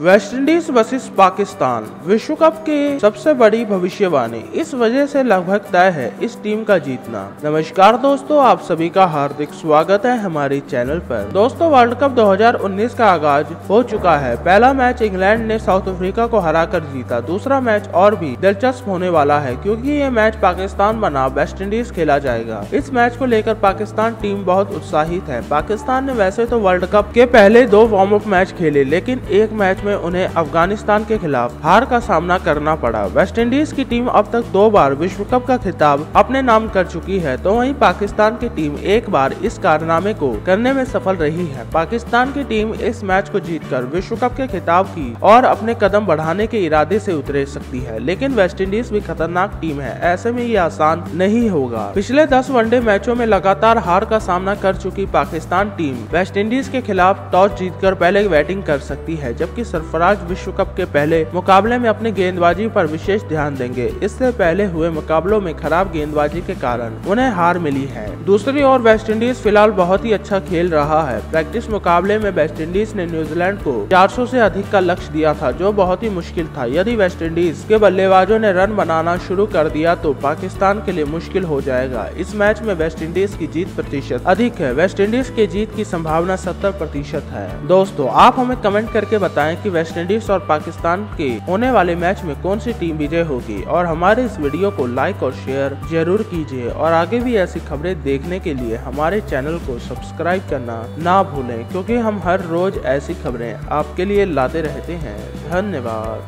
West Indies versus Pakistan विश्व cup की सबसे बड़ी भविष्यवाणी इस वजह से लगभग तय है इस टीम का जीतना। नमस्कार दोस्तों, आप सभी का हार्दिक स्वागत है हमारे चैनल पर। दोस्तों, वर्ल्ड कप 2019 का आगाज हो चुका है। पहला मैच इंग्लैंड ने साउथ अफ्रीका को हराकर जीता। दूसरा मैच और भी दिलचस्प होने वाला है क्योंकि ये मैच पाकिस्तान बनाम वेस्टइंडीज खेला जाएगा। इस मैच को लेकर पाकिस्तान टीम बहुत उत्साहित है। पाकिस्तान ने वैसे तो वर्ल्ड कप के पहले 2 वार्म अप मैच खेले, लेकिन एक मैच में उन्हें अफगानिस्तान के खिलाफ हार का सामना करना पड़ा। वेस्टइंडीज की टीम अब तक 2 बार विश्व कप का खिताब अपने नाम कर चुकी है, तो वहीं पाकिस्तान की टीम एक बार इस कारनामे को करने में सफल रही है। पाकिस्तान की टीम इस मैच को जीतकर विश्व कप के खिताब की और अपने कदम बढ़ाने के इरादे से उतर सकती है, लेकिन वेस्टइंडीज भी खतरनाक टीम है, ऐसे में ये आसान नहीं होगा। पिछले 10 वनडे मैचों में लगातार हार का सामना कर चुकी पाकिस्तान टीम वेस्टइंडीज के खिलाफ टॉस जीतकर पहले बैटिंग कर सकती है, जबकि सरफराज विश्व कप के पहले मुकाबले में अपनी गेंदबाजी पर विशेष ध्यान देंगे। इससे पहले हुए मुकाबलों में खराब गेंदबाजी के कारण उन्हें हार मिली है। दूसरी ओर वेस्टइंडीज फिलहाल बहुत ही अच्छा खेल रहा है। प्रैक्टिस मुकाबले में वेस्टइंडीज ने न्यूजीलैंड को 400 से अधिक का लक्ष्य दिया था, जो बहुत ही मुश्किल था। यदि वेस्टइंडीज के बल्लेबाजों ने रन बनाना शुरू कर दिया तो पाकिस्तान के लिए मुश्किल हो जाएगा। इस मैच में वेस्टइंडीज की जीत प्रतिशत अधिक है। वेस्टइंडीज की जीत की संभावना 70% है। दोस्तों, आप हमें कमेंट करके बताएं कि वेस्टइंडीज और पाकिस्तान के होने वाले मैच में कौन सी टीम विजय होगी, और हमारे इस वीडियो को लाइक और शेयर जरूर कीजिए। और आगे भी ऐसी खबरें देखने के लिए हमारे चैनल को सब्सक्राइब करना ना भूलें, क्योंकि हम हर रोज ऐसी खबरें आपके लिए लाते रहते हैं। धन्यवाद।